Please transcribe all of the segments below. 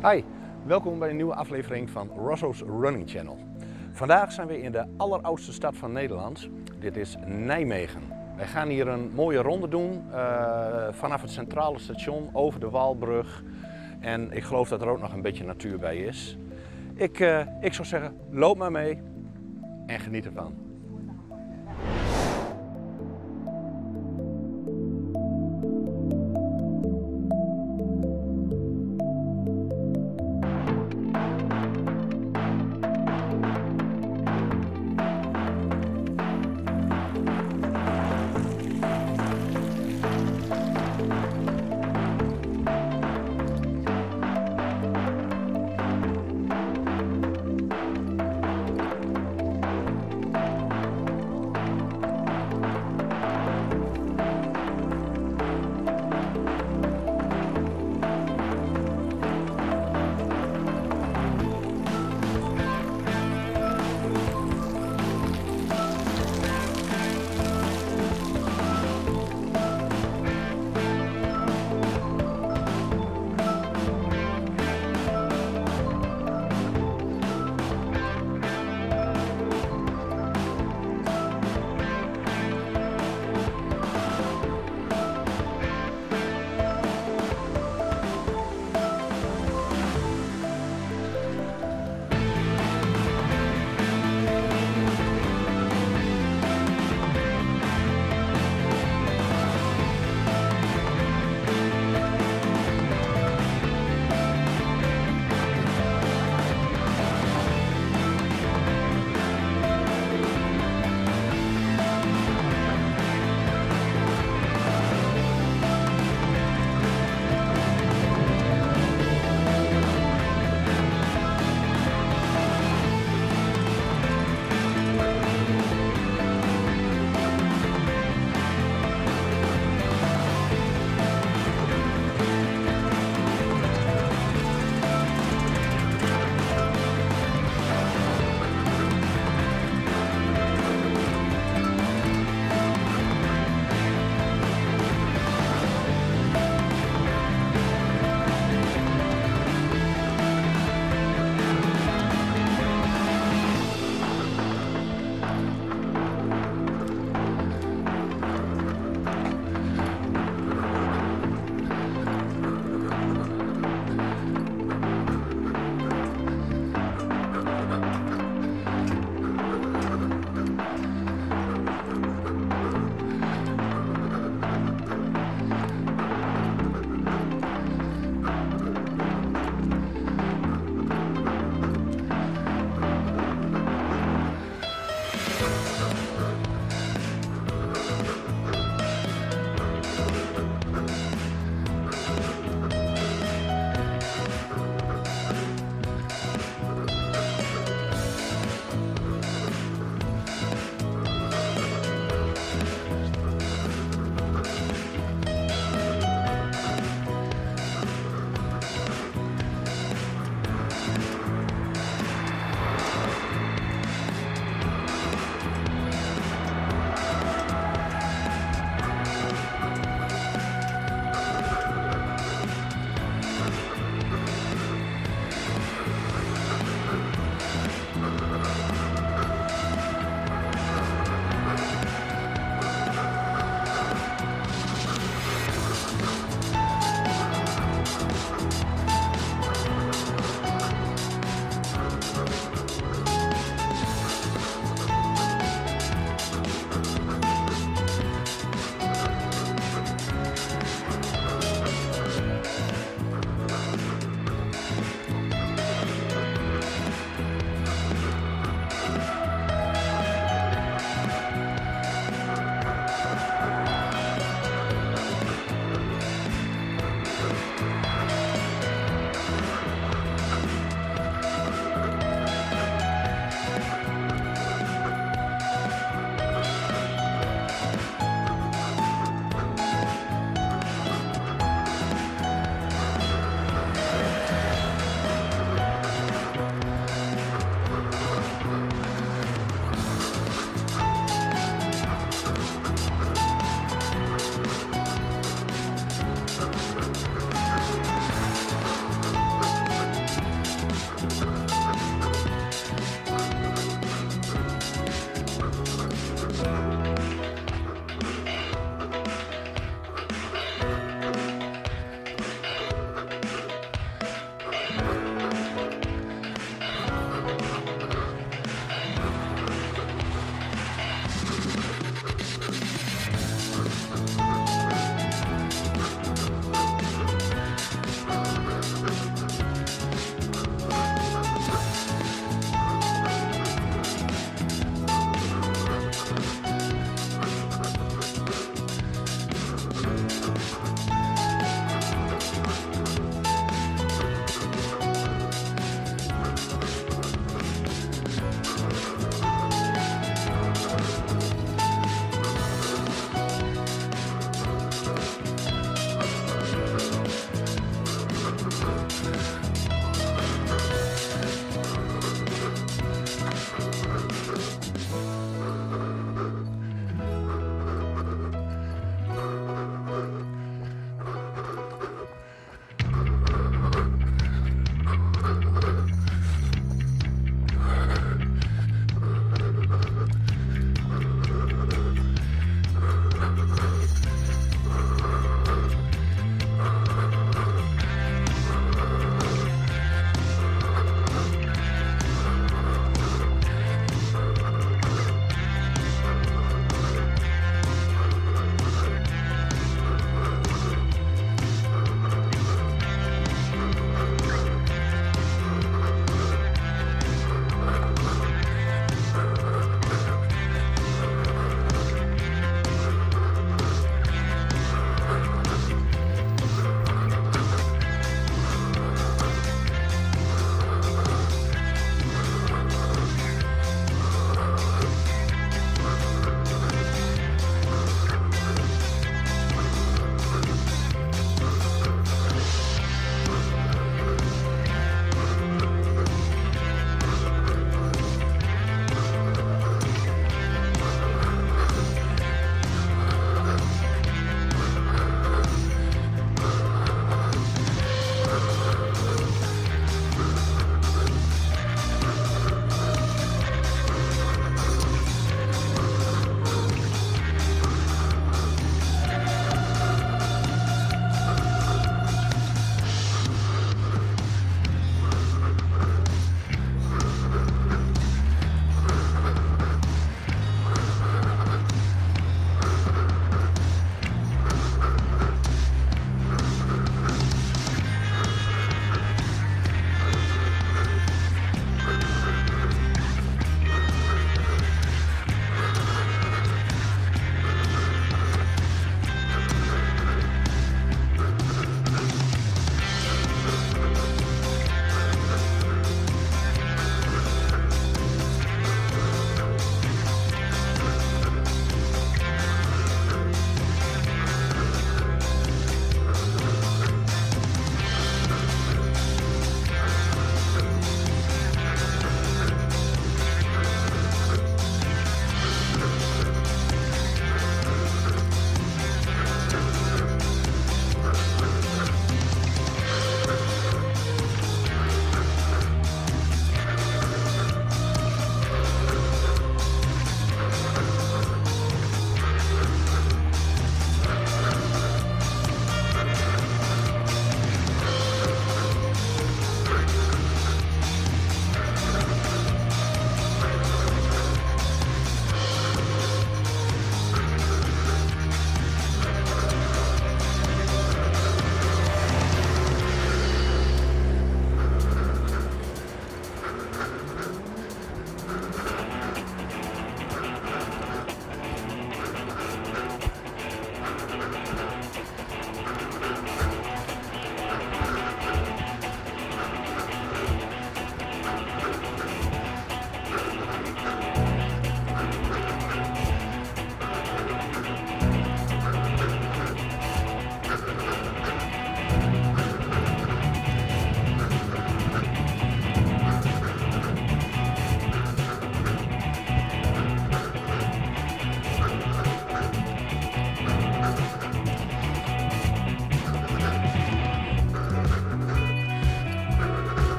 Hi, welkom bij een nieuwe aflevering van Rosso's Running Channel. Vandaag zijn we in de alleroudste stad van Nederland. Dit is Nijmegen. Wij gaan hier een mooie ronde doen vanaf het centrale station over de Waalbrug. En ik geloof dat er ook nog een beetje natuur bij is. Ik zou zeggen, loop maar mee en geniet ervan.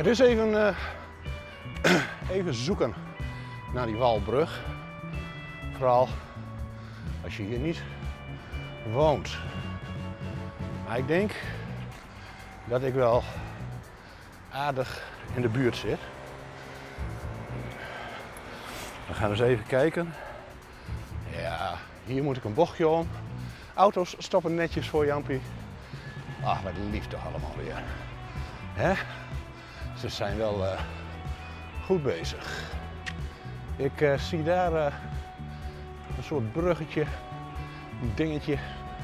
Het is even, even zoeken naar die Walbrug. Vooral als je hier niet woont. Maar ik denk dat ik wel aardig in de buurt zit. We gaan eens even kijken. Ja, hier moet ik een bochtje om. Auto's stoppen netjes voor Jampie. Ach, wat lief toch allemaal weer. Hè? Ze zijn wel goed bezig. Ik zie daar een soort bruggetje, een dingetje.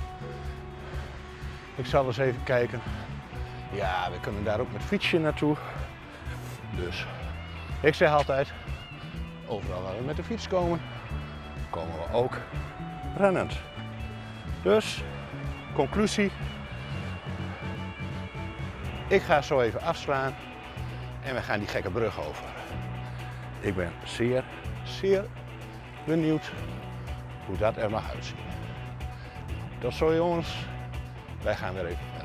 Ik zal eens even kijken. Ja, we kunnen daar ook met fietsje naartoe. Dus ik zeg altijd, overal waar we met de fiets komen, komen we ook rennend. Dus, conclusie. Ik ga zo even afslaan en we gaan die gekke brug over. Ik ben zeer benieuwd hoe dat er mag uitzien. Tot zo jongens, wij gaan weer even verder.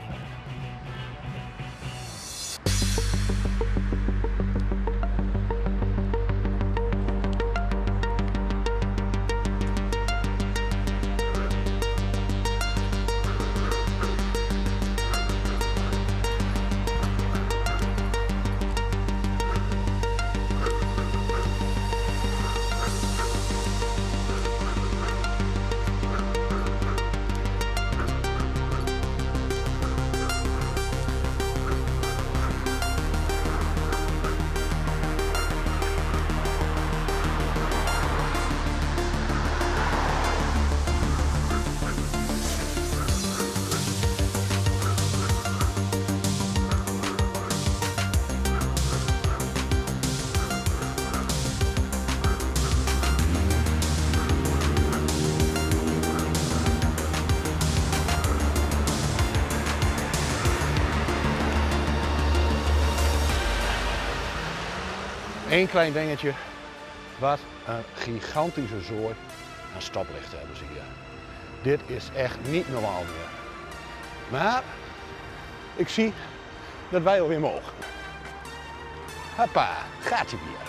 Eén klein dingetje, wat een gigantische zooi aan stoplichten hebben ze hier. Dit is echt niet normaal meer. Maar ik zie dat wij alweer mogen. Hoppa, gaat hij weer.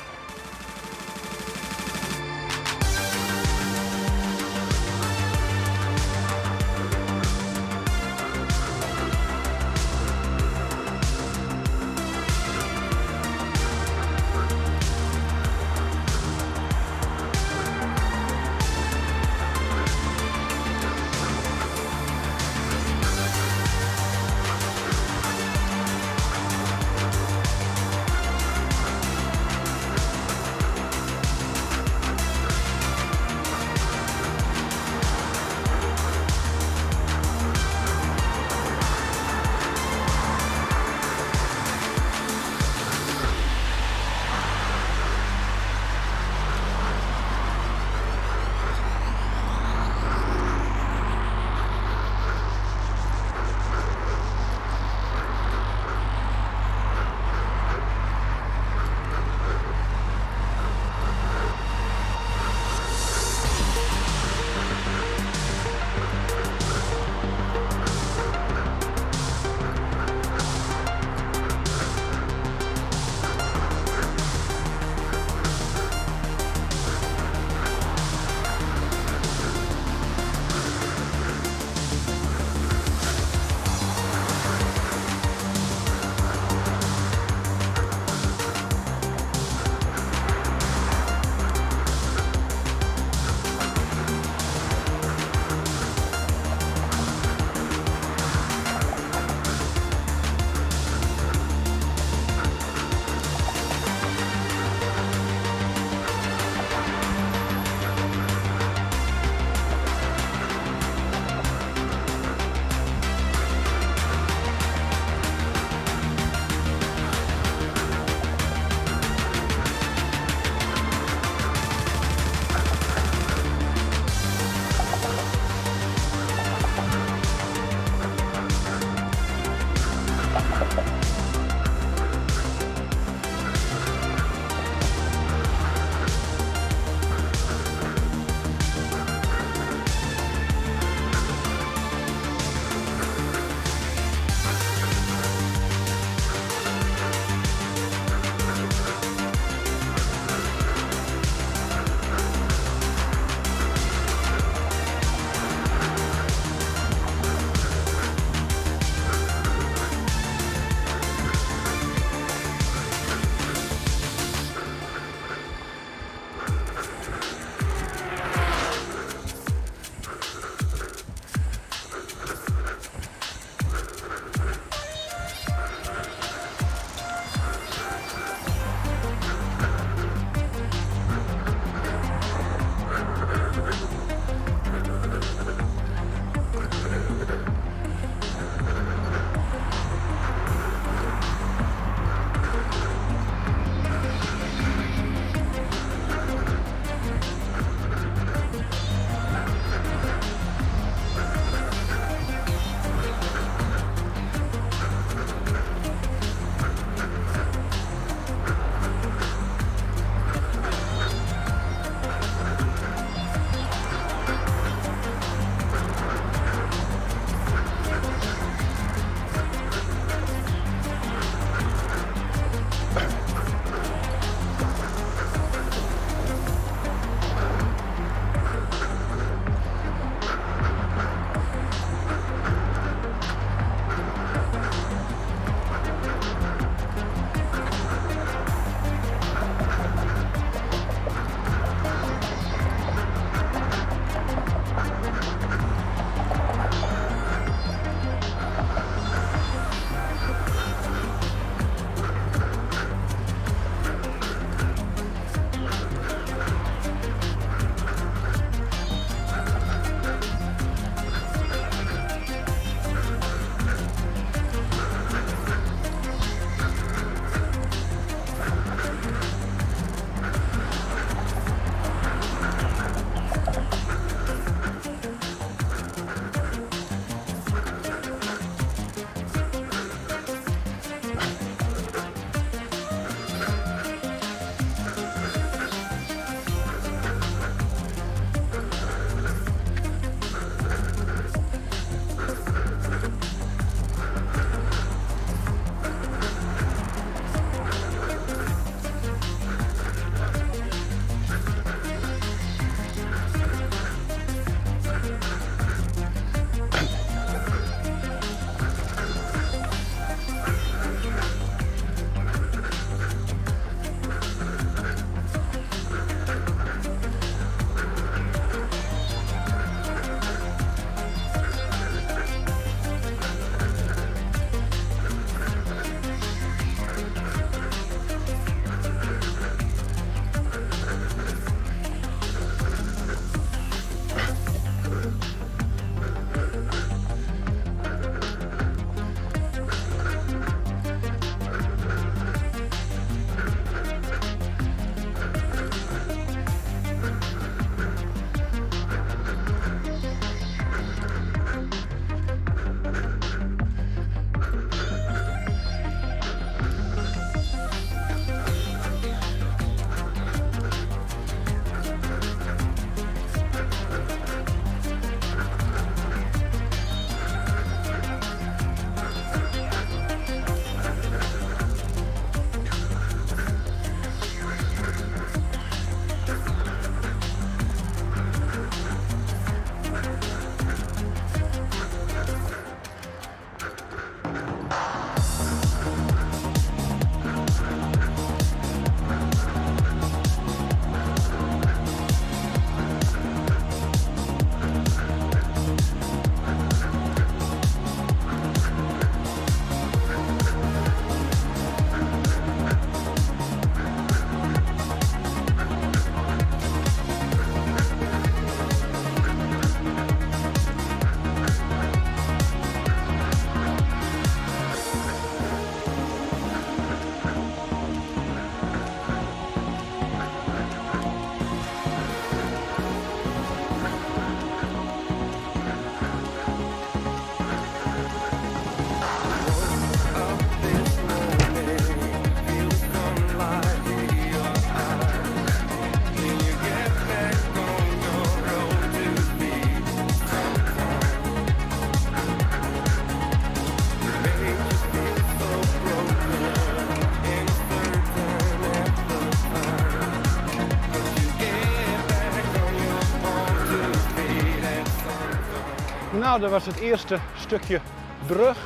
Nou, dat was het eerste stukje brug.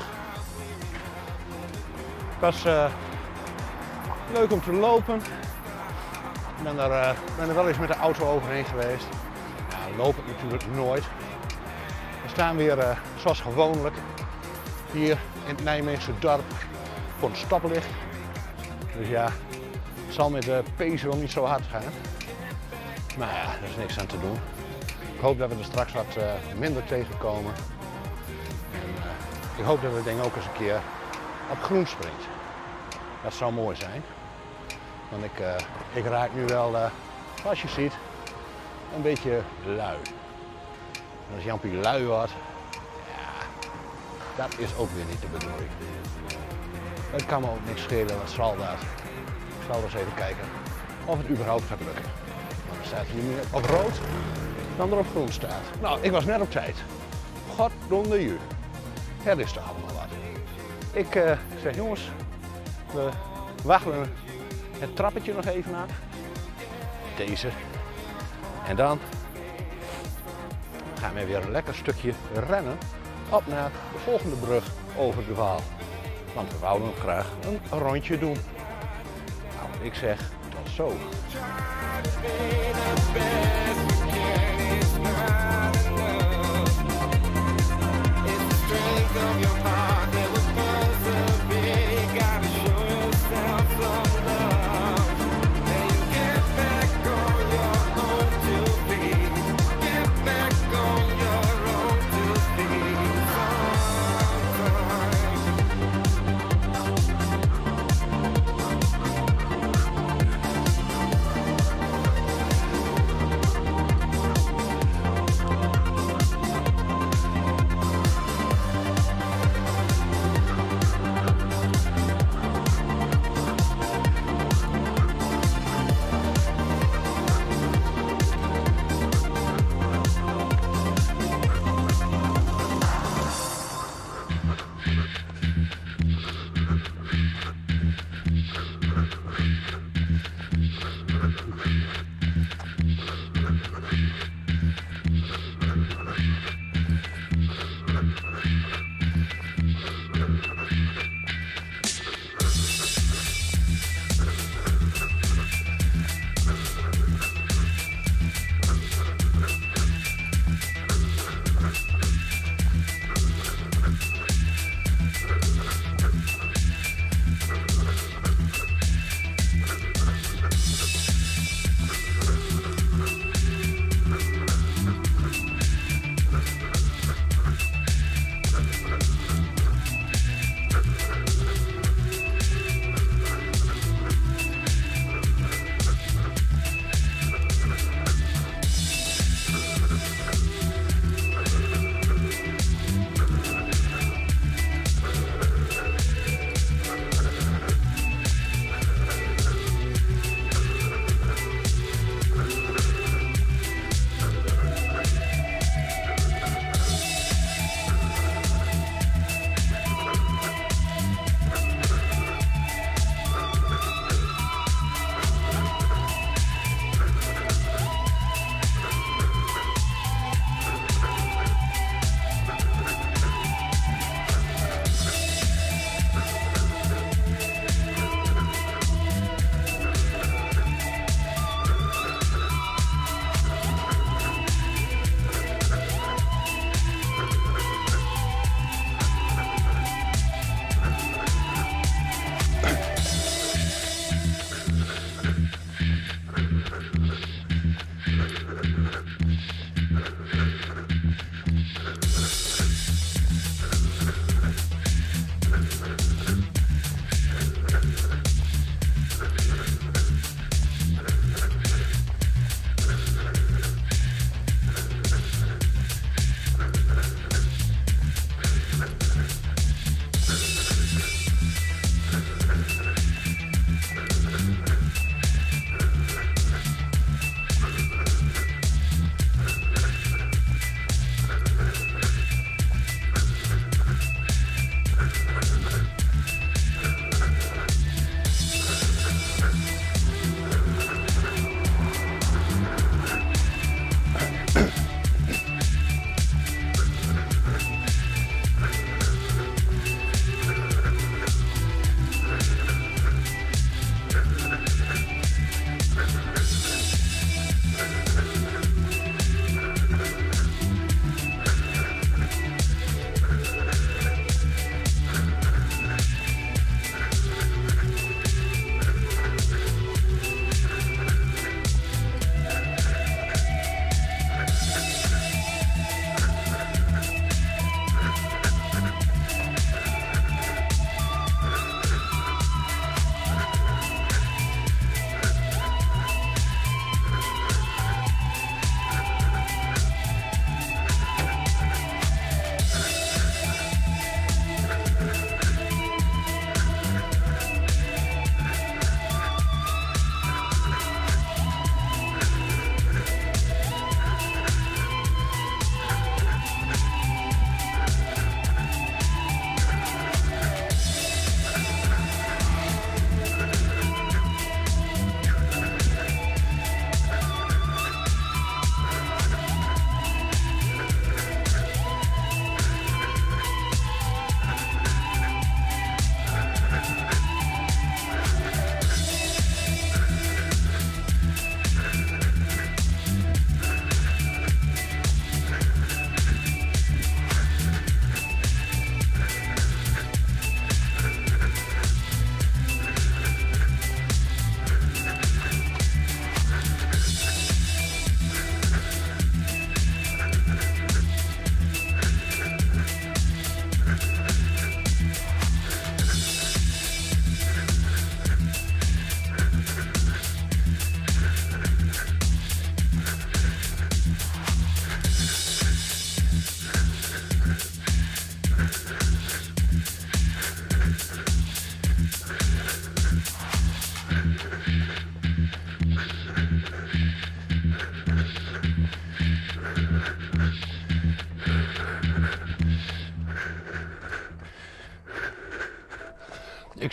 Het was leuk om te lopen. Ik ben er wel eens met de auto overheen geweest. Ja, lopen natuurlijk nooit. We staan weer zoals gewoonlijk hier in het Nijmeegse dorp voor een stoplicht. Dus ja, het zal met de pace wel niet zo hard gaan. Maar ja, er is niks aan te doen. Ik hoop dat we er straks wat minder tegenkomen. En ik hoop dat we het ding ook eens een keer op groen springt. Dat zou mooi zijn. Want ik raak nu wel, zoals je ziet, een beetje lui. En als Jampie lui wordt, ja, dat is ook weer niet de bedoeling. Het kan me ook niks schelen, wat zal dat? Ik zal eens even kijken of het überhaupt gaat lukken. Want er staat hier meer op rood dan er op groen staat. Nou, ik was net op tijd. Goddomme ju. Het is toch allemaal wat. Ik zeg jongens, we waggelen het trappetje nog even af. Deze. En dan gaan we weer een lekker stukje rennen op naar de volgende brug over de Waal. Want we wouden nog graag een rondje doen. Nou, ik zeg tot zo.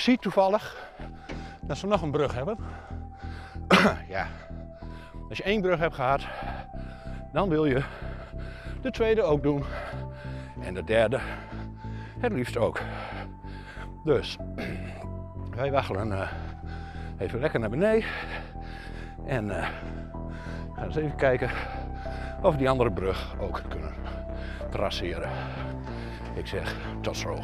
ziet toevallig dat ze nog een brug hebben. Ja, als je 1 brug hebt gehad, dan wil je de tweede ook doen. En de derde het liefst ook. Dus wij waggelen even lekker naar beneden. En gaan eens even kijken of we die andere brug ook kunnen traceren. Ik zeg tot zo.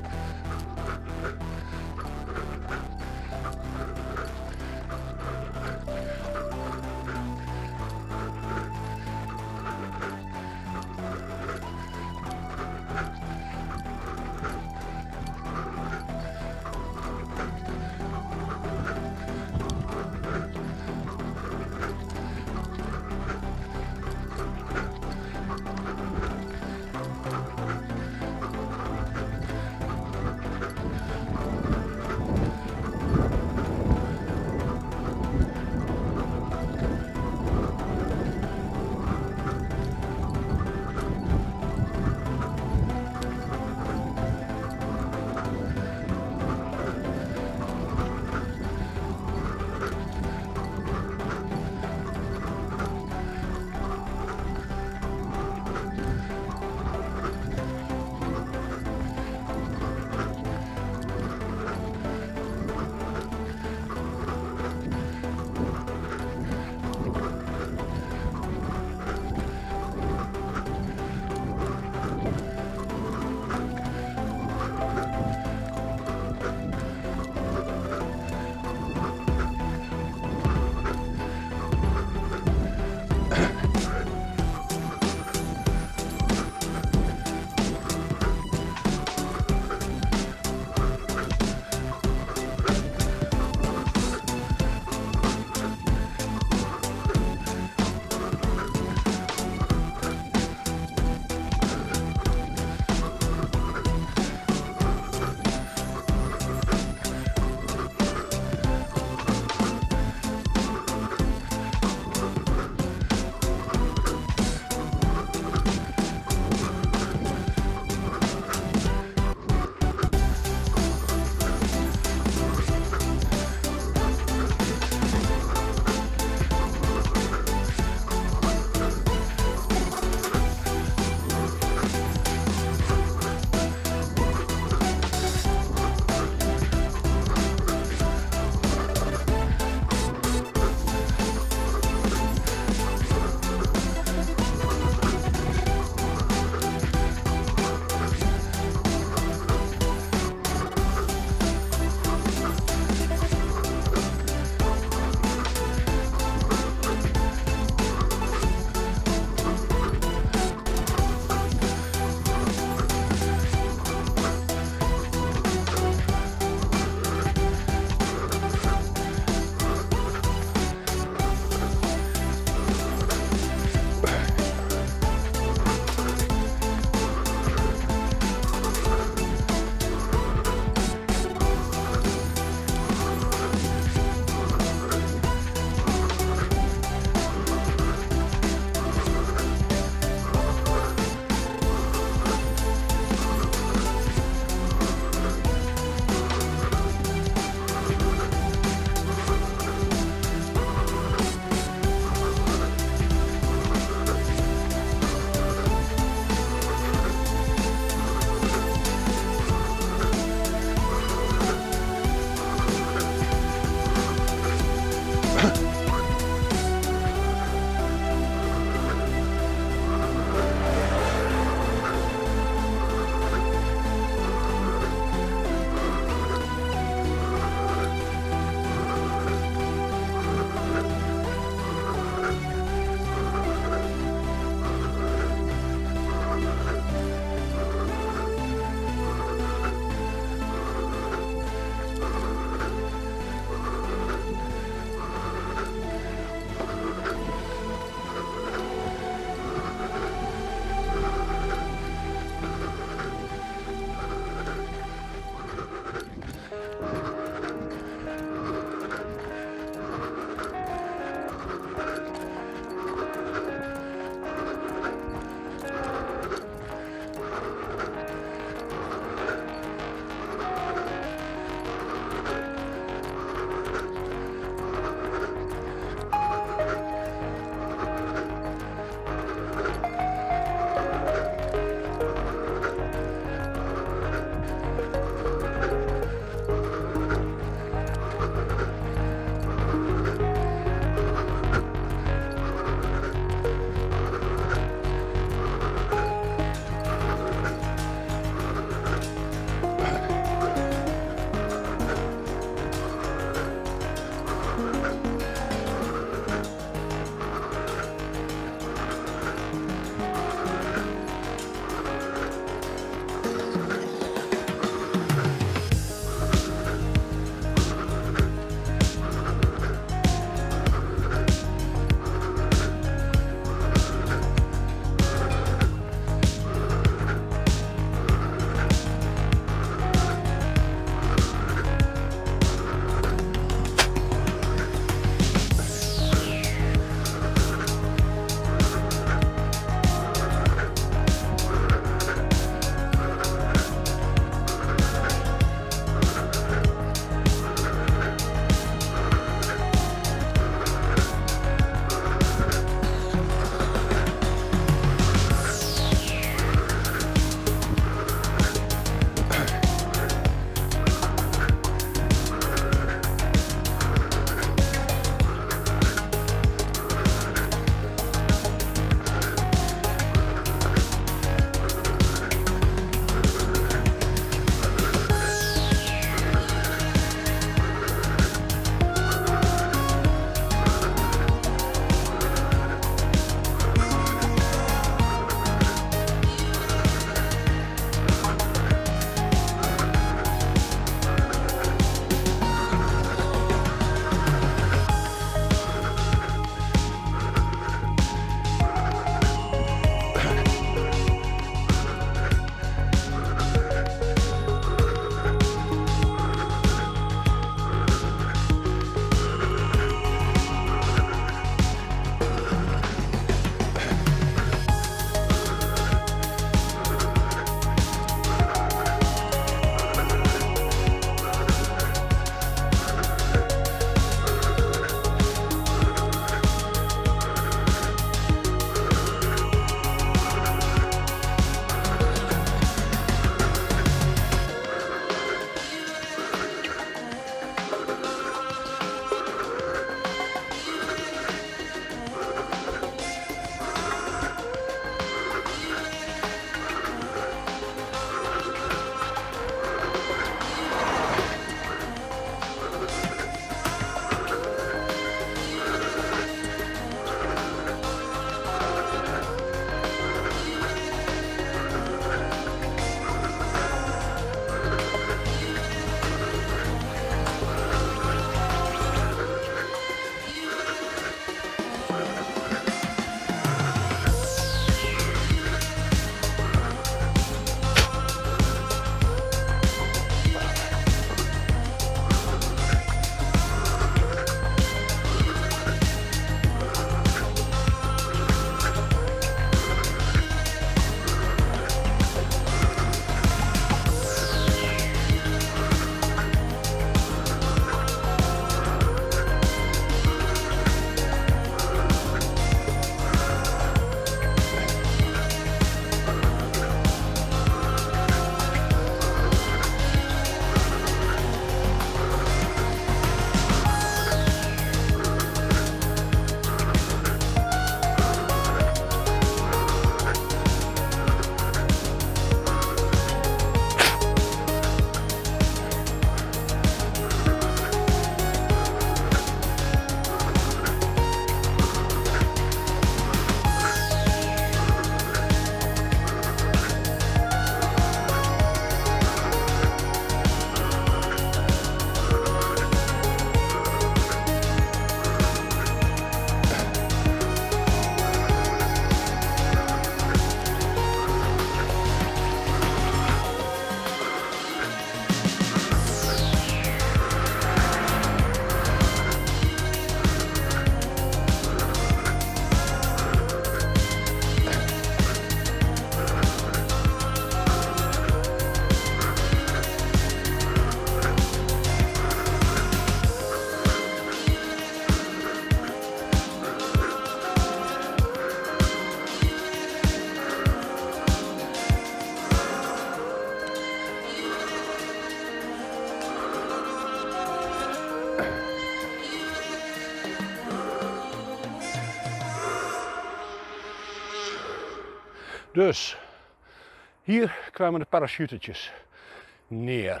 Dus hier kwamen de parachutetjes neer.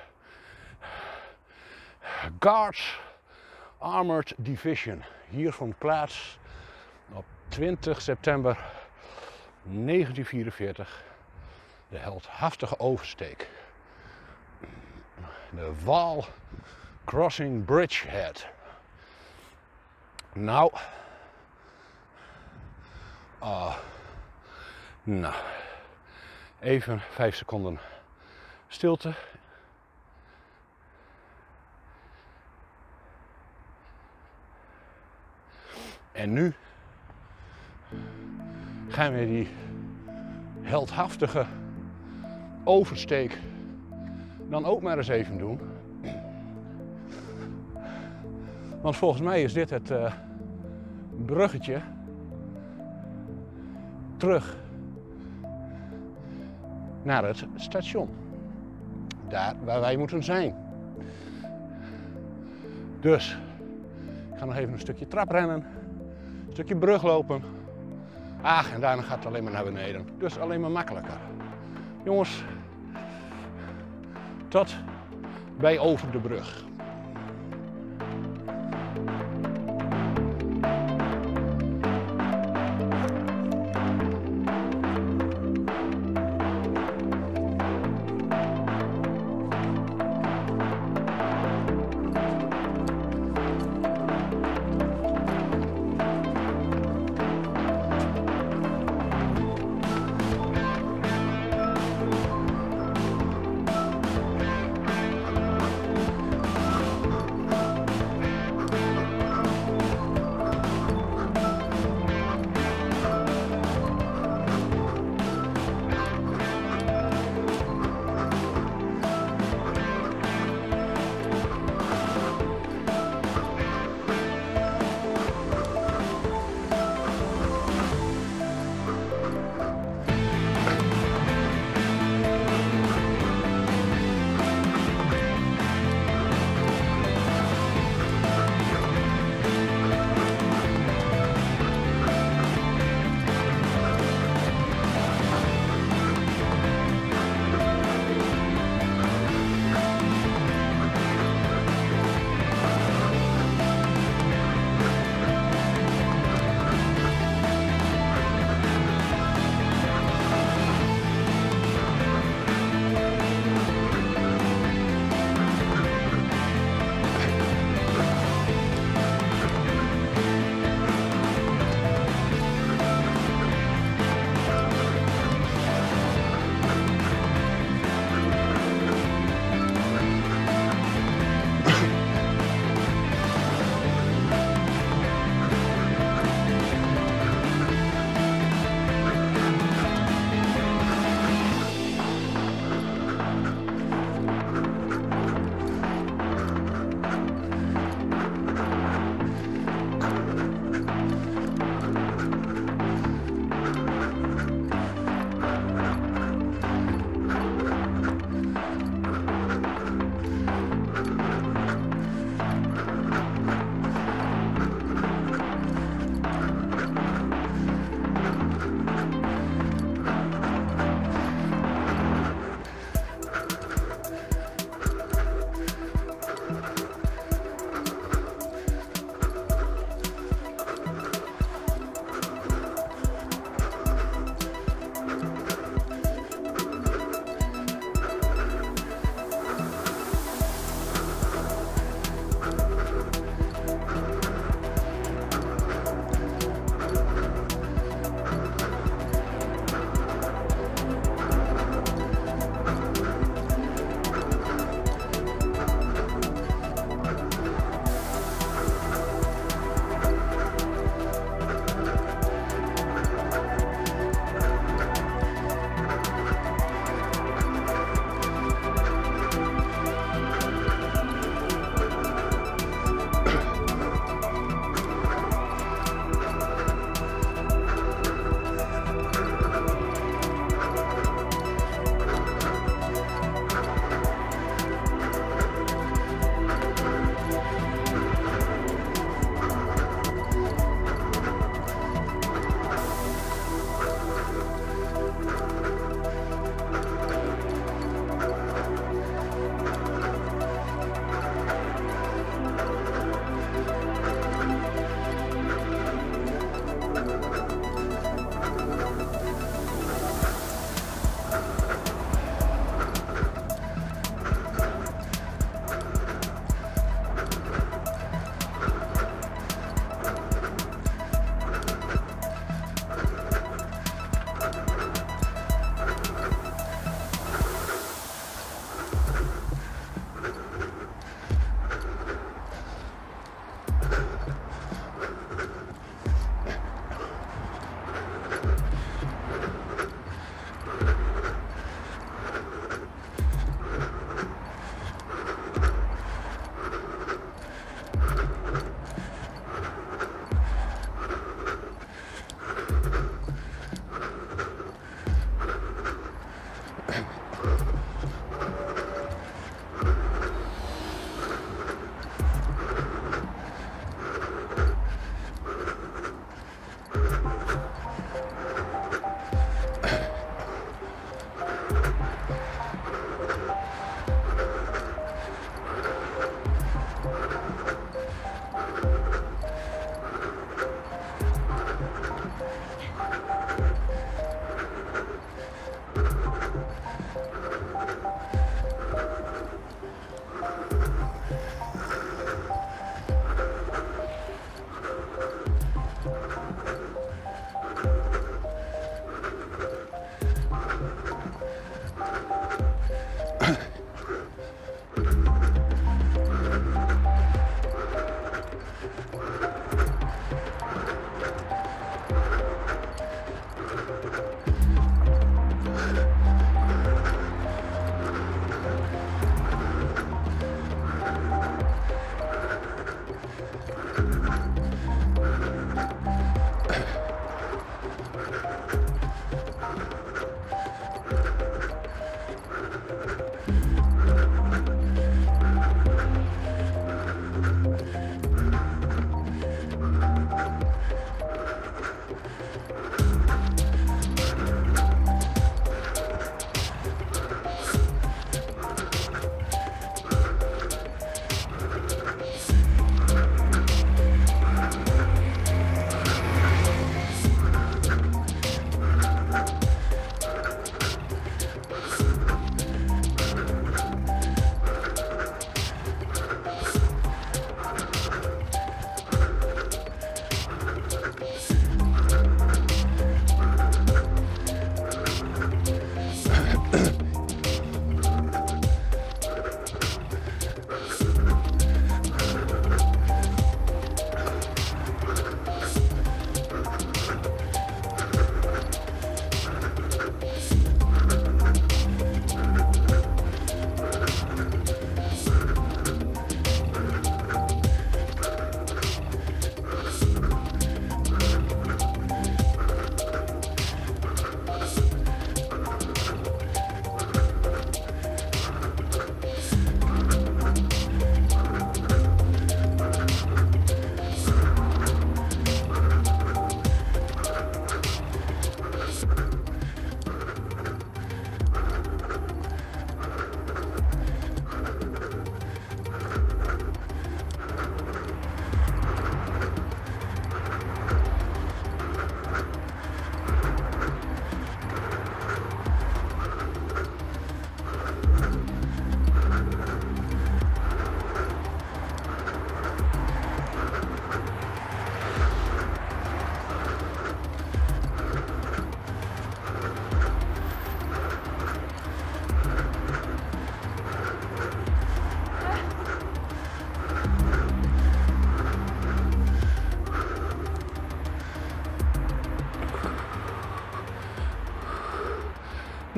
Guards Armored Division. Hier vond plaats op 20 september 1944 de heldhaftige oversteek. De Wall Crossing Bridgehead. Nou, even 5 seconden stilte. En nu gaan we die heldhaftige oversteek dan ook maar eens even doen. Want volgens mij is dit het bruggetje terug naar het station. Daar waar wij moeten zijn. Dus ik ga nog even een stukje traprennen, een stukje brug lopen. En daarna gaat het alleen maar naar beneden. Dus alleen maar makkelijker. Jongens, tot bij over de brug.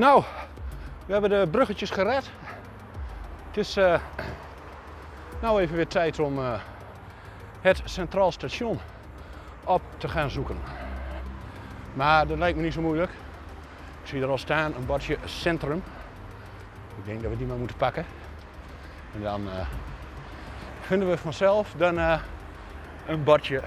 Nou, we hebben de bruggetjes gered. Het is nou even weer tijd om het Centraal Station op te gaan zoeken. Maar dat lijkt me niet zo moeilijk. Ik zie er al staan een bordje Centrum. Ik denk dat we die maar moeten pakken. En dan vinden we vanzelf dan een bordje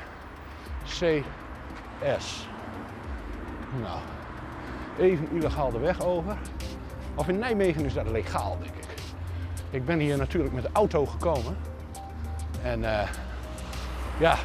CS. Nou, even illegaal de weg over. Of in Nijmegen is dat legaal, denk ik. Ik ben hier natuurlijk met de auto gekomen. En ja,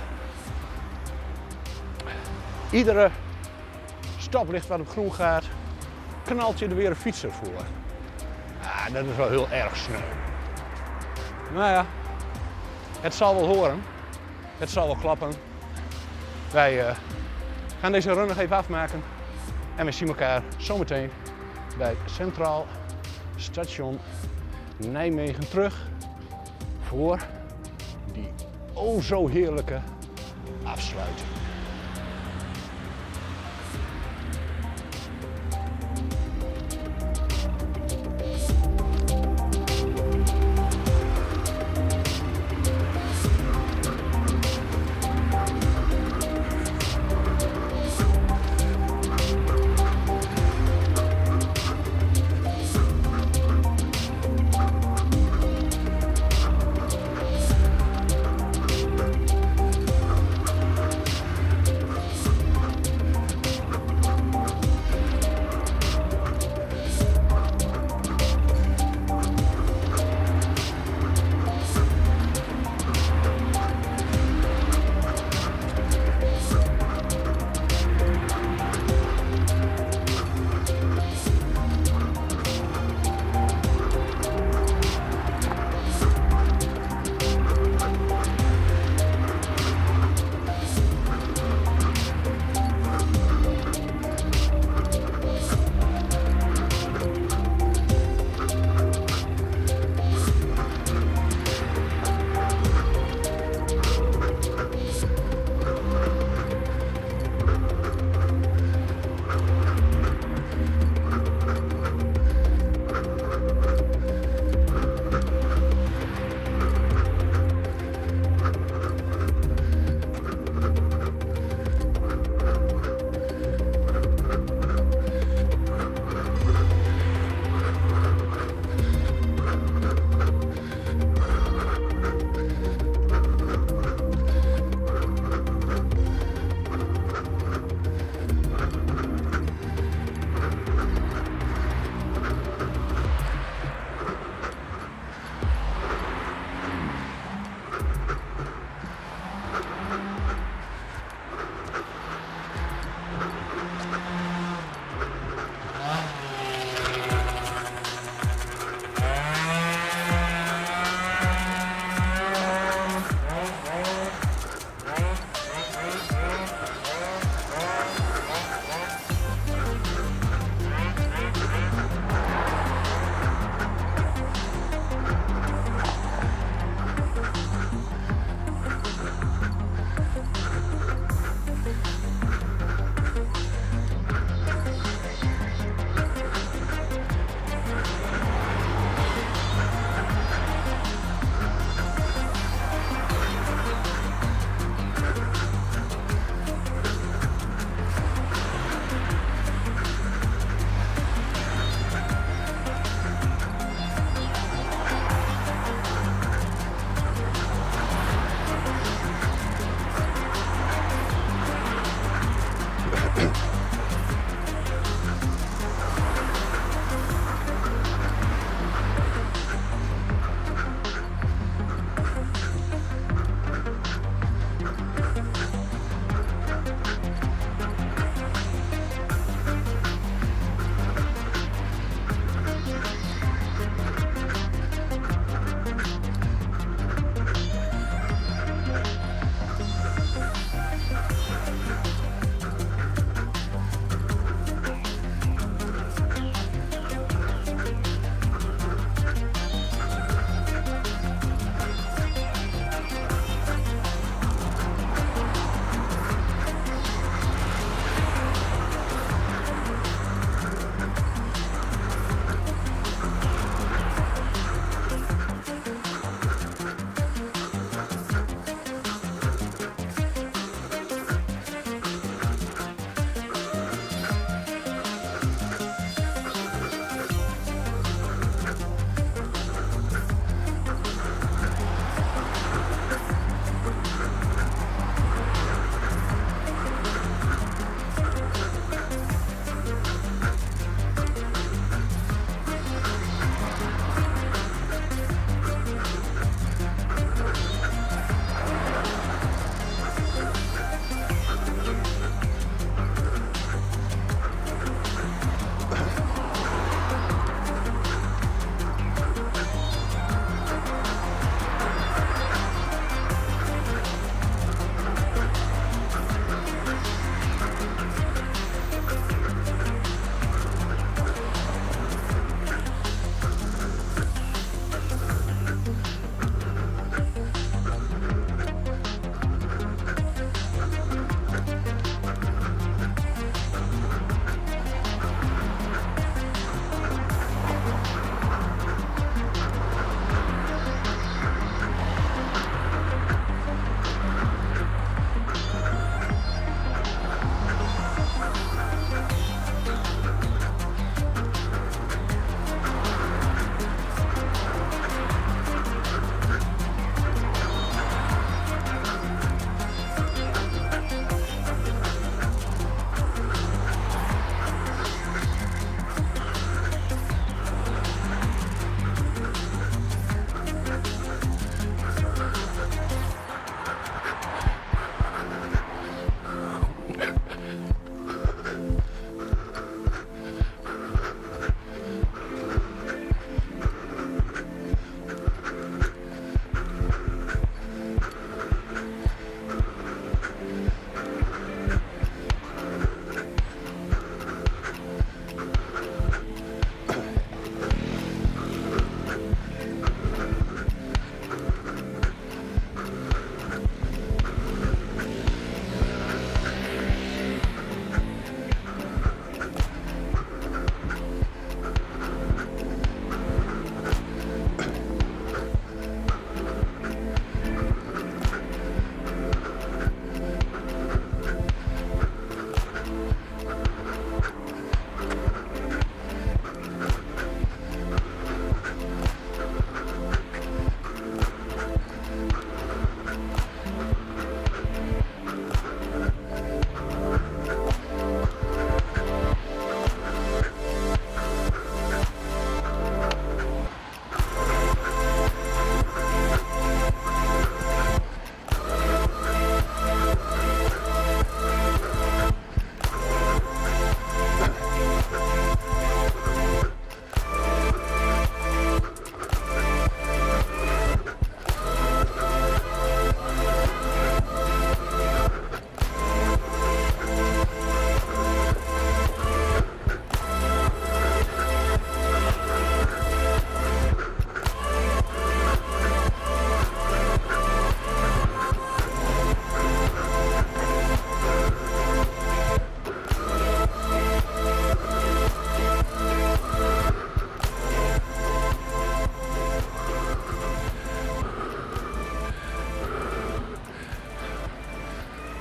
iedere stoplicht wat op groen gaat, knalt je er weer een fietser voor. Ah, dat is wel heel erg sneu. Nou ja, het zal wel horen. Het zal wel klappen. Wij gaan deze run nog even afmaken. En we zien elkaar zometeen bij Centraal Station Nijmegen terug voor die o zo heerlijke afsluiting.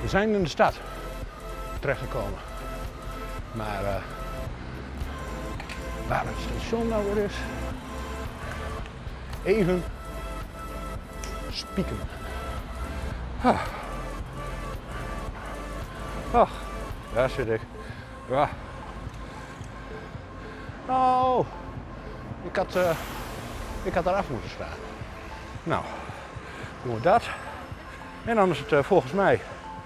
zijn in de stad terechtgekomen. Maar waar het station nou weer is, even spieken. Ach, daar zit ik. Ja. Oh, ik had eraf moeten staan. Nou, doen we dat. En dan is het volgens mij,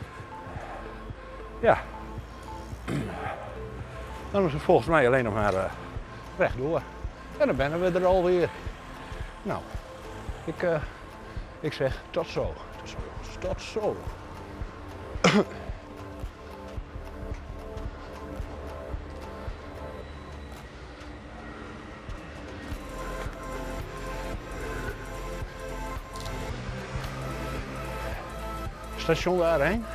ja, dan is het volgens mij alleen nog maar rechtdoor. En dan ben we er alweer. Nou, ik zeg tot zo. Tot zo. Station daarheen.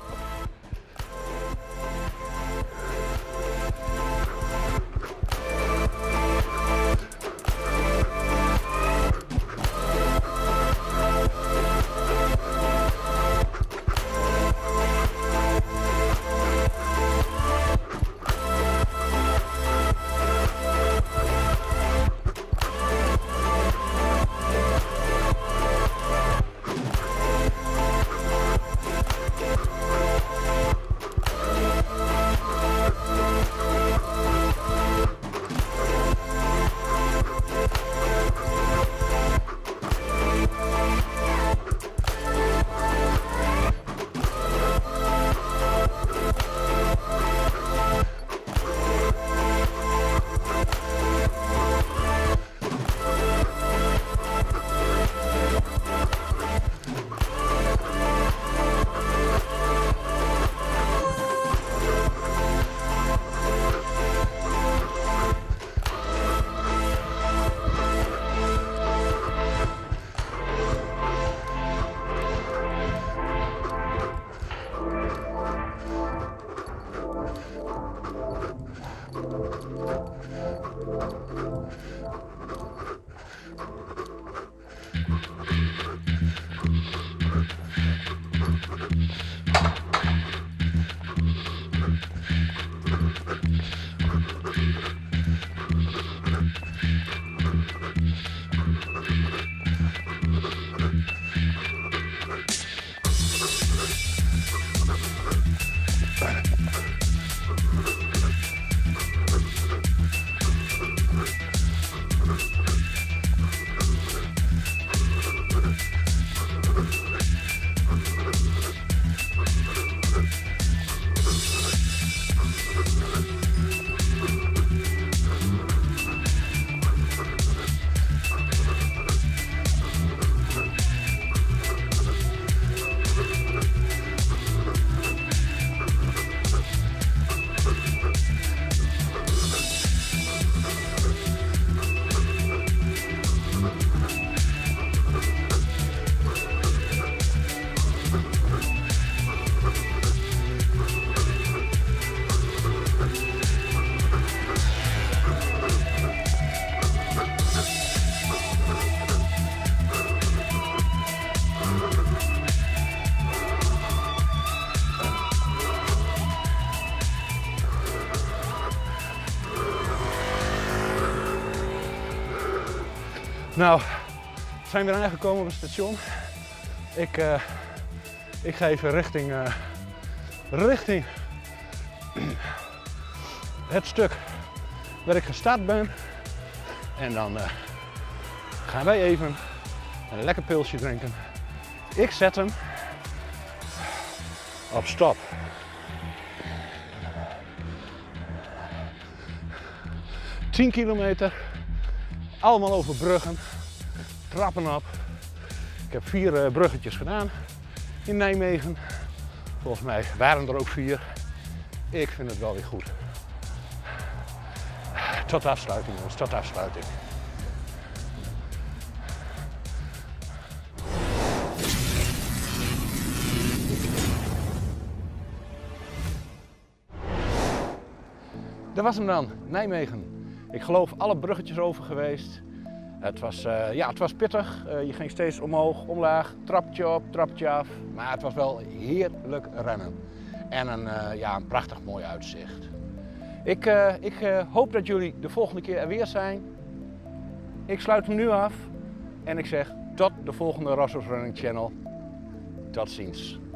Nou, we zijn weer aangekomen op het station. Ik ga even richting het stuk waar ik gestart ben. En dan gaan wij even een lekker pilsje drinken. Ik zet hem op stop. $10 kilometer. Allemaal over bruggen, trappen op. Ik heb 4 bruggetjes gedaan in Nijmegen. Volgens mij waren er ook 4. Ik vind het wel weer goed. Tot de afsluiting jongens, tot de afsluiting. Dat was hem dan, Nijmegen. Ik geloof alle bruggetjes over geweest. Het was pittig. Je ging steeds omhoog, omlaag, trapje op, trapje af. Maar het was wel heerlijk rennen. En een prachtig mooi uitzicht. Ik hoop dat jullie de volgende keer er weer zijn. Ik sluit hem nu af en ik zeg tot de volgende Rosso's Running Channel. Tot ziens.